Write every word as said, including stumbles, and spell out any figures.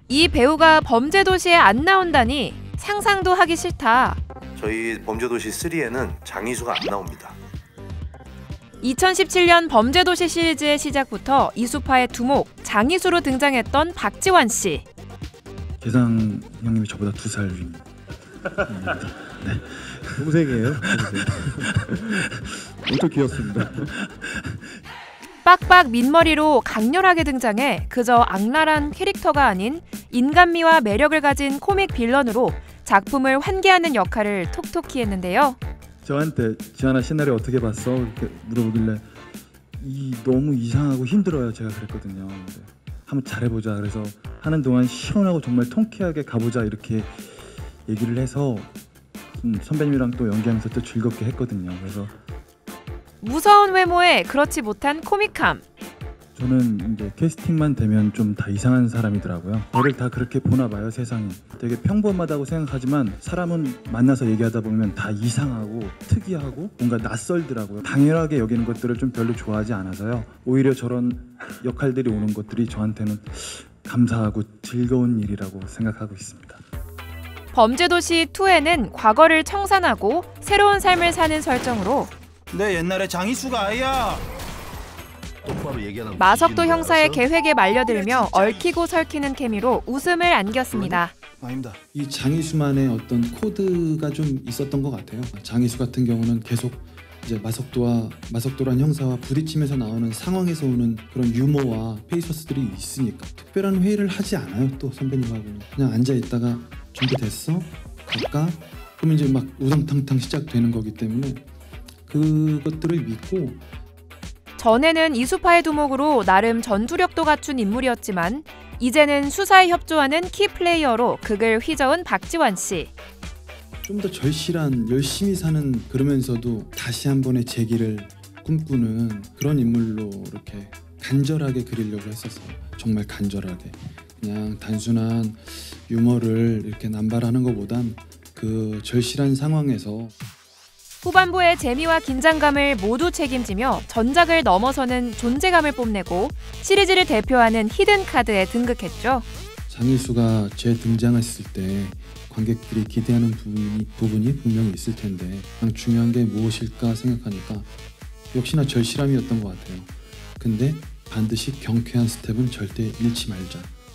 이 배우가 범죄도시에 안 나온다니 상상도 하기 싫다. 저희 범죄도시 삼에는 장이수가 안 나옵니다. 이천십칠 년 범죄도시 시리즈의 시작부터 이수파의 두목 장이수로 등장했던 박지원 씨. 계상 형님이 저보다 두 살 위입니다. 네. 동생이에요? 엄청 귀엽습니다. 빡빡 민머리로 강렬하게 등장해 그저 악랄한 캐릭터가 아닌 인간미와 매력을 가진 코믹 빌런으로 작품을 환기하는 역할을 톡톡히 했는데요. 저한테 지한아 시나리오 어떻게 봤어? 이렇게 물어보길래 이 너무 이상하고 힘들어요. 제가 그랬거든요. 근데 한번 잘해보자. 그래서 하는 동안 시원하고 정말 통쾌하게 가보자 이렇게 얘기를 해서 음, 선배님이랑 또 연기하면서 또 즐겁게 했거든요. 그래서 무서운 외모에 그렇지 못한 코믹함. 저는 이제 캐스팅만 되면 좀 다 이상한 사람이더라고요. 저를 다 그렇게 보나 봐요, 세상이. 되게 평범하다고 생각하지만 사람은 만나서 얘기하다 보면 다 이상하고 특이하고 뭔가 낯설더라고요. 당연하게 여기는 것들을 좀 별로 좋아하지 않아서요. 오히려 저런 역할들이 오는 것들이 저한테는 감사하고 즐거운 일이라고 생각하고 있습니다. 범죄도시 이에는 과거를 청산하고 새로운 삶을 사는 설정으로 내 옛날에 장이수가 아야. 마석도 형사의 계획에 말려들며 얽히고 설키는 케미로 웃음을 안겼습니다. 아닙니다. 이 장이수만의 어떤 코드가 좀 있었던 것 같아요. 장이수 같은 경우는 계속 이제 마석도와 마석도란 형사와 부딪히면서 나오는 상황에서 오는 그런 유머와 페이서스들이 있으니까 특별한 회의를 하지 않아요. 또 선배님하고는 그냥 앉아 있다가 준비됐어? 갈까? 그러면 이제 막 우당탕탕 시작되는 거기 때문에 그것들을 믿고. 전에는 이수파의 두목으로 나름 전투력도 갖춘 인물이었지만 이제는 수사에 협조하는 키플레이어로 극을 휘저은 박지원 씨. 좀 더 절실한 열심히 사는 그러면서도 다시 한 번의 재기를 꿈꾸는 그런 인물로 이렇게 간절하게 그리려고 했었어요. 정말 간절하게. 그냥 단순한 유머를 이렇게 남발하는 것보단 그 절실한 상황에서 후반부의 재미와 긴장감을 모두 책임지며 전작을 넘어서는 존재감을 뽐내고 시리즈를 대표하는 히든카드에 등극했죠. 장이수가 재등장했을 때 관객들이 기대하는 부분이, 부분이 분명히 있을 텐데 가장 중요한 게 무엇일까 생각하니까 역시나 절실함이었던 것 같아요. 근데 반드시 경쾌한 스텝은 절대 잃지 말자.